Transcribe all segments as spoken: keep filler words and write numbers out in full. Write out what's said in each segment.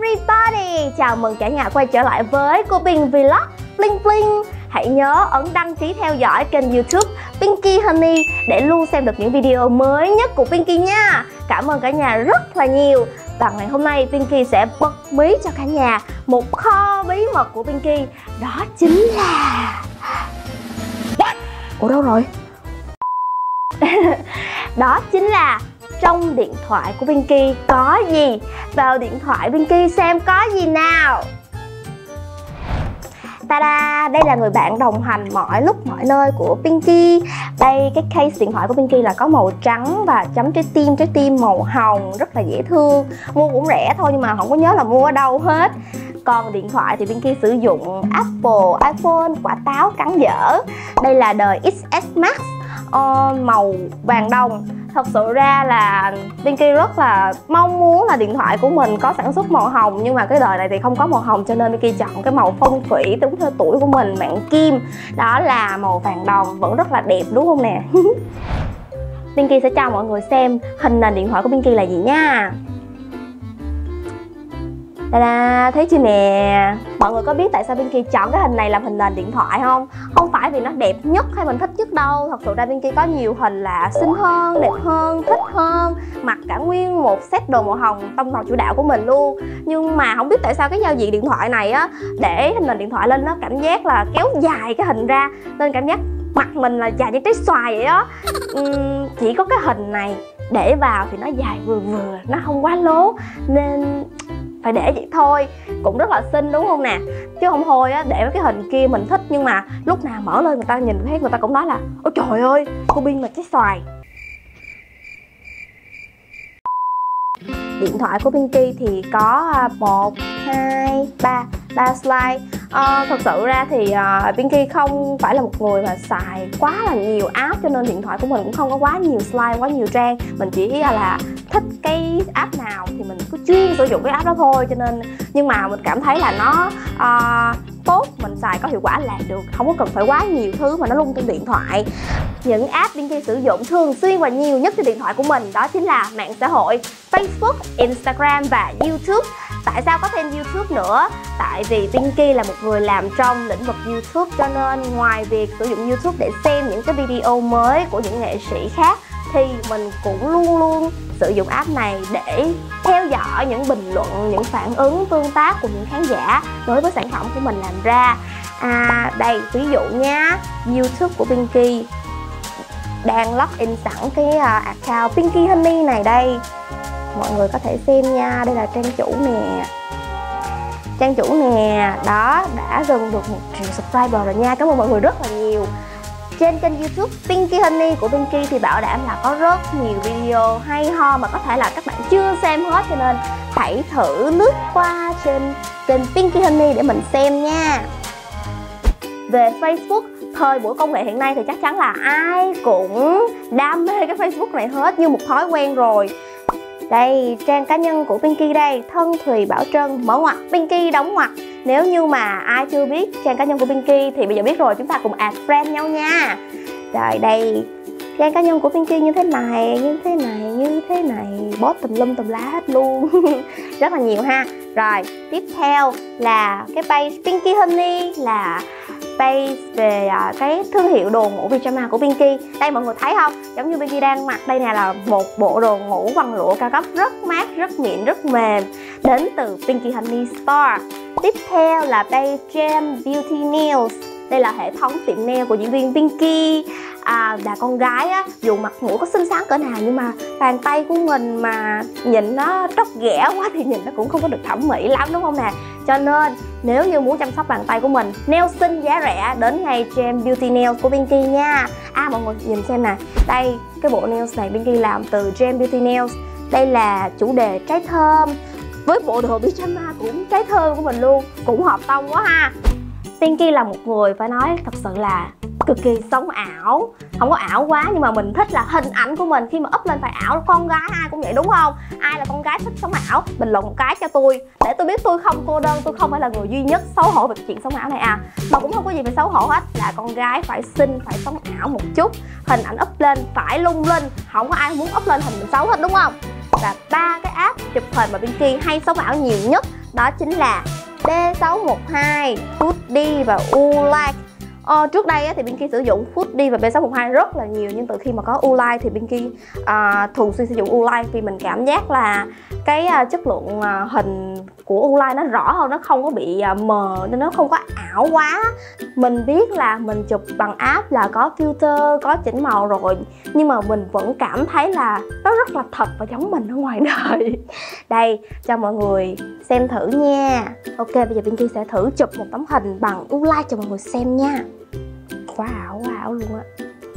everybody! Chào mừng cả nhà quay trở lại với cô Pin Vlog Bling Bling. Hãy nhớ ấn đăng ký theo dõi kênh YouTube Pinky Honey để luôn xem được những video mới nhất của Pinky nha. Cảm ơn cả nhà rất là nhiều. Và ngày hôm nay Pinky sẽ bật mí cho cả nhà một kho bí mật của Pinky. Đó chính là... What? Ủa đâu rồi? Đó chính là trong điện thoại của Pinky có gì? Vào điện thoại Pinky xem có gì nào. Ta-da! Đây là người bạn đồng hành mọi lúc mọi nơi của Pinky. Đây, cái case điện thoại của Pinky là có màu trắng và chấm trái tim, trái tim màu hồng, rất là dễ thương. Mua cũng rẻ thôi nhưng mà không có nhớ là mua ở đâu hết. Còn điện thoại thì Pinky sử dụng Apple, iPhone, quả táo cắn dở. Đây là đời ích ét Max uh, màu vàng đồng. Thật sự ra là Pinky rất là mong muốn là điện thoại của mình có sản xuất màu hồng, nhưng mà cái đời này thì không có màu hồng cho nên Pinky chọn cái màu phong thủy đúng theo tuổi của mình, mạng kim. Đó là màu vàng đồng, vẫn rất là đẹp đúng không nè. Pinky sẽ cho mọi người xem hình nền điện thoại của Pinky là gì nha. Ta-da, thấy chưa nè. Mọi người có biết tại sao Pinky chọn cái hình này làm hình nền điện thoại không? Không phải vì nó đẹp nhất hay mình thích nhất đâu. Thật sự ra Pinky có nhiều hình là xinh hơn, đẹp hơn, thích hơn, mặc cả nguyên một set đồ màu hồng tông màu chủ đạo của mình luôn. Nhưng mà không biết tại sao cái giao diện điện thoại này á, để hình nền điện thoại lên nó cảm giác là kéo dài cái hình ra, nên cảm giác mặt mình là dài như trái xoài vậy á. uhm, Chỉ có cái hình này để vào thì nó dài vừa vừa, nó không quá lố, nên phải để vậy thôi. Cũng rất là xinh đúng không nè. Chứ không thôi á, để cái hình kia mình thích nhưng mà lúc nào mở lên người ta nhìn thấy người ta cũng nói là ôi trời ơi, cô Pin là trái xoài. Điện thoại của Pinky thì có một, hai, ba, ba slide. à, Thật sự ra thì uh, Pinky không phải là một người mà xài quá là nhiều app, cho nên điện thoại của mình cũng không có quá nhiều slide, quá nhiều trang. Mình chỉ là thích cái app nào thì mình cứ chuyên sử dụng cái app đó thôi. Cho nên nhưng mà mình cảm thấy là nó uh, tốt, mình xài có hiệu quả là được, không có cần phải quá nhiều thứ mà nó lung trên điện thoại. Những app Pinky sử dụng thường xuyên và nhiều nhất trên điện thoại của mình đó chính là mạng xã hội Facebook, Instagram và YouTube. Tại sao có thêm YouTube nữa? Tại vì Pinky là một người làm trong lĩnh vực YouTube, cho nên ngoài việc sử dụng YouTube để xem những cái video mới của những nghệ sĩ khác thì mình cũng luôn luôn sử dụng app này để theo dõi những bình luận, những phản ứng, tương tác của những khán giả đối với sản phẩm của mình làm ra. À, đây, ví dụ nha, YouTube của Pinky đang login sẵn cái account Pinky Honey này đây. Mọi người có thể xem nha, đây là trang chủ nè. Trang chủ nè, đó, đã gần được một triệu subscriber rồi nha. Cảm ơn mọi người rất là nhiều. Trên kênh YouTube Pinky Honey của Pinky thì bảo đảm là có rất nhiều video hay ho mà có thể là các bạn chưa xem hết, cho nên hãy thử lướt qua trên kênh Pinky Honey để mình xem nha. Về Facebook, thời buổi công nghệ hiện nay thì chắc chắn là ai cũng đam mê cái Facebook này hết như một thói quen rồi. Đây, trang cá nhân của Pinky đây, Thân Thùy Bảo Trân, mở ngoặc, Pinky đóng ngoặc. Nếu như mà ai chưa biết trang cá nhân của Pinky thì bây giờ biết rồi, chúng ta cùng add friend nhau nha. Rồi đây, trang cá nhân của Pinky như thế này, như thế này, như thế này, post tùm lum tùm lá hết luôn. Rất là nhiều ha. Rồi, tiếp theo là cái page Pinky Honey, là page về uh, cái thương hiệu đồ ngủ pyjama của Pinky. Đây mọi người thấy không? Giống như Pinky đang mặc đây nè, là một bộ đồ ngủ bằng lụa cao cấp rất mát, rất mịn, rất mềm, đến từ Pinky Honey Store. Tiếp theo là page Gem Beauty Nails. Đây là hệ thống tiệm nail của diễn viên Pinky. À, là con gái á, dù mặt mũi có xinh xắn cỡ nào nhưng mà bàn tay của mình mà nhìn nó tróc ghẻ quá thì nhìn nó cũng không có được thẩm mỹ lắm đúng không nè. Cho nên nếu như muốn chăm sóc bàn tay của mình, nail xinh giá rẻ, đến ngay Gem Beauty Nails của Pinky nha. À mọi người nhìn xem nè, đây cái bộ nails này Pinky làm từ Gem Beauty Nails. Đây là chủ đề trái thơm, với bộ đồ pyjama cũng trái thơm của mình luôn, cũng hợp tông quá ha. Pinky là một người phải nói thật sự là cực kỳ sống ảo. Không có ảo quá nhưng mà mình thích là hình ảnh của mình khi mà up lên phải ảo. Con gái ai cũng vậy đúng không? Ai là con gái thích sống ảo, bình luận một cái cho tôi để tôi biết tôi không cô đơn, tôi không phải là người duy nhất xấu hổ về chuyện sống ảo này à. Mà cũng không có gì phải xấu hổ hết, là con gái phải xinh, phải sống ảo một chút, hình ảnh up lên phải lung linh, không có ai muốn up lên hình mình xấu hết đúng không? Và ba cái app chụp hình mà Pinky hay sống ảo nhiều nhất đó chính là B sáu một hai, Foodie và Ulike. Ờ, trước đây á, thì Pinky sử dụng Foodie và B sáu một hai rất là nhiều, nhưng từ khi mà có Ulike thì Pinky à, thường xuyên sử dụng Ulike vì mình cảm giác là cái à, chất lượng à, hình của Ulike nó rõ hơn, nó không có bị à, mờ nên nó không có ảo quá. Mình biết là mình chụp bằng app là có filter, có chỉnh màu rồi, nhưng mà mình vẫn cảm thấy là nó rất là thật và giống mình ở ngoài đời. Đây, cho mọi người xem thử nha. Ok, bây giờ Pinky sẽ thử chụp một tấm hình bằng Ulike cho mọi người xem nha. Quá ảo, quá ảo luôn á.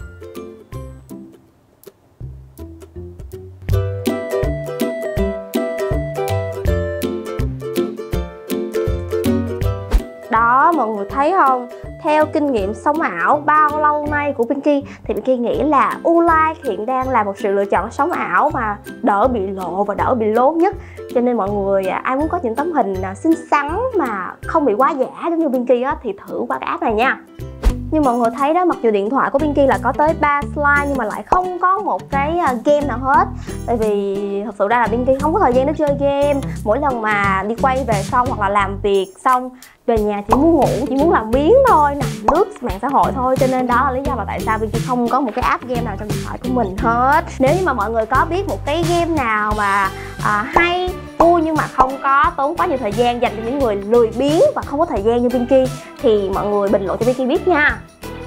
Đó, mọi người thấy không? Theo kinh nghiệm sống ảo bao lâu nay của Pinky thì Pinky nghĩ là Ulike hiện đang là một sự lựa chọn sống ảo mà đỡ bị lộ và đỡ bị lố nhất. Cho nên mọi người ai muốn có những tấm hình xinh xắn mà không bị quá giả giống như Pinky á, thì thử qua cái app này nha. Nhưng mọi người thấy đó, mặc dù điện thoại của Pinky là có tới ba slide nhưng mà lại không có một cái game nào hết. Tại vì thật sự ra là Pinky không có thời gian để chơi game. Mỗi lần mà đi quay về xong hoặc là làm việc xong về nhà chỉ muốn ngủ, chỉ muốn làm biếng thôi, nằm lướt mạng xã hội thôi. Cho nên đó là lý do mà tại sao Pinky không có một cái app game nào trong điện thoại của mình hết. Nếu như mà mọi người có biết một cái game nào mà à, hay, vui nhưng mà không có tốn quá nhiều thời gian, dành cho những người lười biếng và không có thời gian như Pinky thì mọi người bình luận cho Pinky biết nha.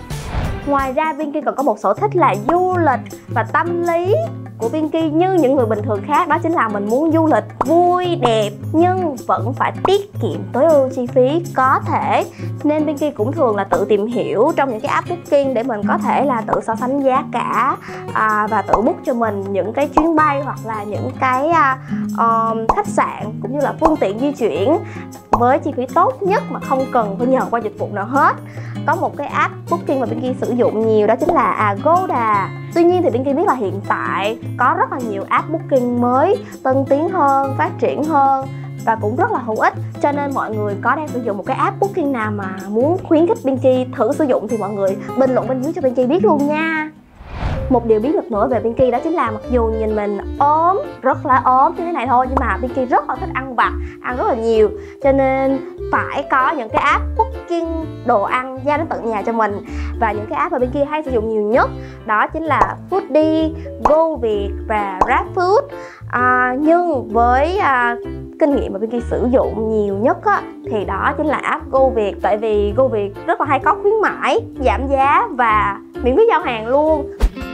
Ngoài ra Pinky còn có một sở thích là du lịch, và tâm lý của Pinky như những người bình thường khác đó chính là mình muốn du lịch vui, đẹp nhưng vẫn phải tiết kiệm tối ưu chi phí có thể. Nên Pinky cũng thường là tự tìm hiểu trong những cái app booking để mình có thể là tự so sánh giá cả à, và tự book cho mình những cái chuyến bay hoặc là những cái à, um, khách sạn cũng như là phương tiện di chuyển với chi phí tốt nhất mà không cần phải nhờ qua dịch vụ nào hết. Có một cái app booking mà Pinky sử dụng nhiều đó chính là Agoda. Tuy nhiên thì Pinky biết là hiện tại có rất là nhiều app booking mới, tân tiến hơn, phát triển hơn và cũng rất là hữu ích. Cho nên mọi người có đang sử dụng một cái app booking nào mà muốn khuyến khích Pinky thử sử dụng thì mọi người bình luận bên dưới cho Pinky biết luôn nha. Một điều bí mật nữa về Pinky đó chính là mặc dù nhìn mình ốm, rất là ốm như thế này thôi, nhưng mà Pinky rất là thích ăn vặt, ăn rất là nhiều. Cho nên phải có những cái app booking đồ ăn giao đến tận nhà cho mình. Và những cái app mà Pinky hay sử dụng nhiều nhất đó chính là Foodie, GoViet và GrabFood. à, Nhưng với à, kinh nghiệm mà Pinky sử dụng nhiều nhất á, thì đó chính là app GoViet. Tại vì GoViet rất là hay có khuyến mãi, giảm giá và miễn phí giao hàng luôn.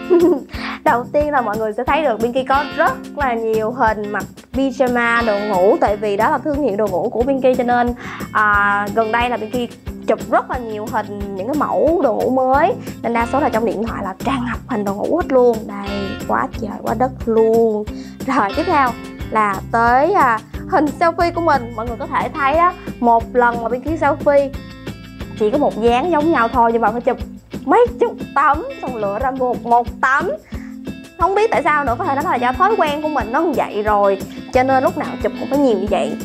Đầu tiên là mọi người sẽ thấy được Pinky có rất là nhiều hình mặc pyjama đồ ngủ. Tại vì đó là thương hiệu đồ ngủ của Pinky, cho nên à, gần đây là Pinky chụp rất là nhiều hình những cái mẫu đồ ngủ mới, nên đa số là trong điện thoại là tràn ngập hình đồ ngủ hết luôn. Đây, quá trời quá đất luôn. Rồi tiếp theo là tới à, hình selfie của mình. Mọi người có thể thấy á, một lần mà Pinky selfie chỉ có một dáng giống nhau thôi, nhưng mà phải chụp mấy chục tấm xong lựa ra một một tấm. Không biết tại sao nữa, có thể nói là do thói quen của mình nó như vậy rồi, cho nên lúc nào chụp cũng phải nhiều như vậy.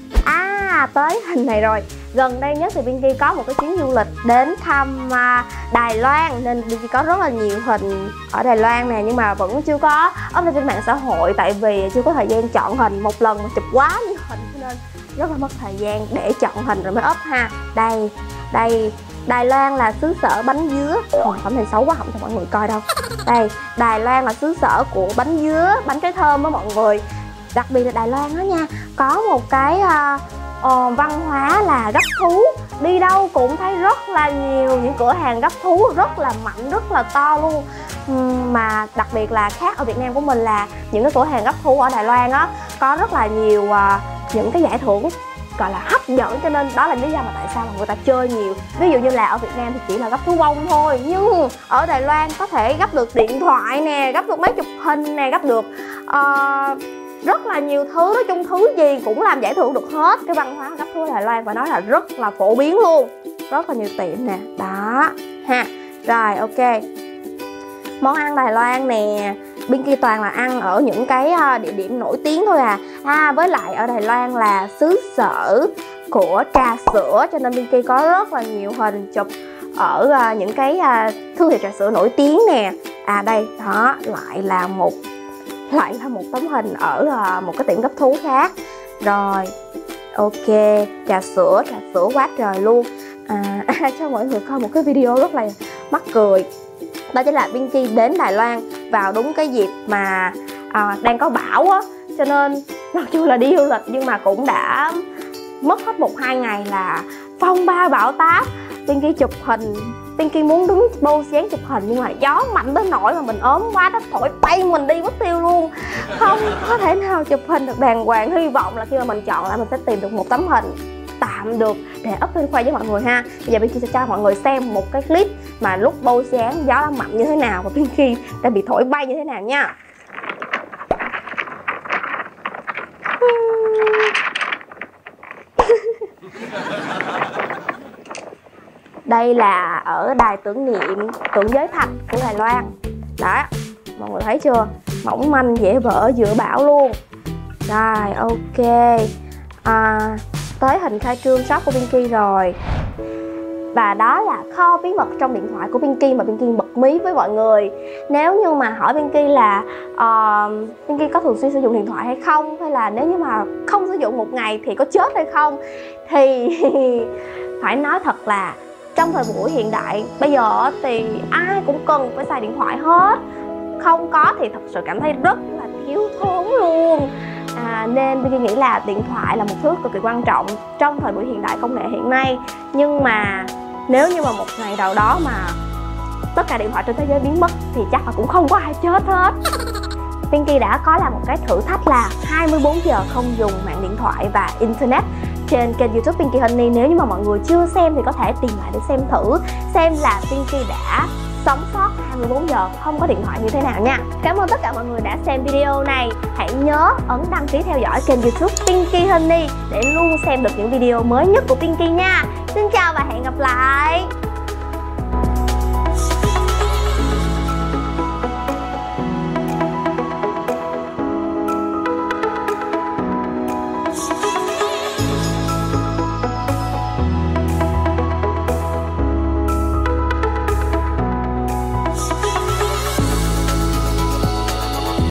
À, tới hình này rồi. Gần đây nhất thì Pinky có một cái chuyến du lịch đến thăm uh, Đài Loan, nên Pinky có rất là nhiều hình ở Đài Loan nè, nhưng mà vẫn chưa có up lên trên mạng xã hội tại vì chưa có thời gian chọn hình. Một lần mà chụp quá nhiều hình cho nên rất là mất thời gian để chọn hình rồi mới up ha. Đây, đây, Đài Loan là xứ sở bánh dứa. Không, tấm này xấu quá không cho mọi người coi đâu. Đây, Đài Loan là xứ sở của bánh dứa, bánh trái thơm đó mọi người. Đặc biệt là Đài Loan đó nha, có một cái uh, uh, văn hóa là gấp thú. Đi đâu cũng thấy rất là nhiều những cửa hàng gấp thú rất là mạnh, rất là to luôn. uhm, Mà đặc biệt là khác ở Việt Nam của mình là những cái cửa hàng gấp thú ở Đài Loan á có rất là nhiều uh, những cái giải thưởng gọi là hấp dẫn, cho nên đó là lý do mà tại sao mà người ta chơi nhiều. Ví dụ như là ở Việt Nam thì chỉ là gấp thú bông thôi, nhưng ở Đài Loan có thể gấp được điện thoại nè, gấp được máy chụp hình nè, gấp được uh, rất là nhiều thứ. Nói chung thứ gì cũng làm giải thưởng được hết. Cái văn hóa gấp thú ở Đài Loan phải nói là rất là phổ biến luôn, rất là nhiều tiệm nè, đó ha. Rồi ok, món ăn Đài Loan nè, Pinky toàn là ăn ở những cái địa điểm nổi tiếng thôi à. À, với lại ở Đài Loan là xứ sở của trà sữa, cho nên Pinky có rất là nhiều hình chụp ở những cái thương hiệu trà sữa nổi tiếng nè. À đây, đó lại là một lại là một tấm hình ở một cái tiệm gấp thú khác. Rồi Ok, trà sữa, trà sữa quá trời luôn. À, cho mọi người coi một cái video rất là mắc cười. Đó chính là Pinky đến Đài Loan vào đúng cái dịp mà à, đang có bão á. Cho nên mặc dù là đi du lịch nhưng mà cũng đã mất hết một hai ngày là phong ba bão táp. Pinky chụp hình, Pinky muốn đứng pose dáng chụp hình nhưng mà gió mạnh tới nỗi mà mình ốm quá, nó thổi bay mình đi mất tiêu luôn. Không có thể nào chụp hình được đàng hoàng. Hy vọng là khi mà mình chọn lại mình sẽ tìm được một tấm hình tạm được để up lên khoe với mọi người ha. Bây giờ Pinky sẽ cho mọi người xem một cái clip mà lúc pose dáng gió đã mạnh như thế nào và Pinky đã bị thổi bay như thế nào nha. Đây là ở đài tưởng niệm Tượng Giới Thạch của Đài Loan. Đó, mọi người thấy chưa? Mỏng manh dễ vỡ giữa bão luôn. Rồi, ok. à, Tới hình khai trương shop của Pinky rồi. Và đó là kho bí mật trong điện thoại của Pinky mà Pinky bật mí với mọi người. Nếu như mà hỏi Pinky là uh, Pinky có thường xuyên sử dụng điện thoại hay không, hay là nếu như mà không sử dụng một ngày thì có chết hay không, thì phải nói thật là trong thời buổi hiện đại bây giờ thì ai cũng cần phải xài điện thoại hết. Không có thì thật sự cảm thấy rất là thiếu thốn luôn. à, Nên Pinky nghĩ là điện thoại là một thứ cực kỳ quan trọng trong thời buổi hiện đại công nghệ hiện nay. Nhưng mà nếu như mà một ngày nào đó mà tất cả điện thoại trên thế giới biến mất thì chắc là cũng không có ai chết hết. Pinky đã có làm một cái thử thách là hai mươi bốn giờ không dùng mạng điện thoại và internet trên kênh YouTube Pinky Honey. Nếu như mà mọi người chưa xem thì có thể tìm lại để xem thử, xem là Pinky đã sống sót hai mươi bốn giờ không có điện thoại như thế nào nha. Cảm ơn tất cả mọi người đã xem video này. Hãy nhớ ấn đăng ký theo dõi kênh YouTube Pinky Honey để luôn xem được những video mới nhất của Pinky nha. Xin chào và hẹn gặp lại.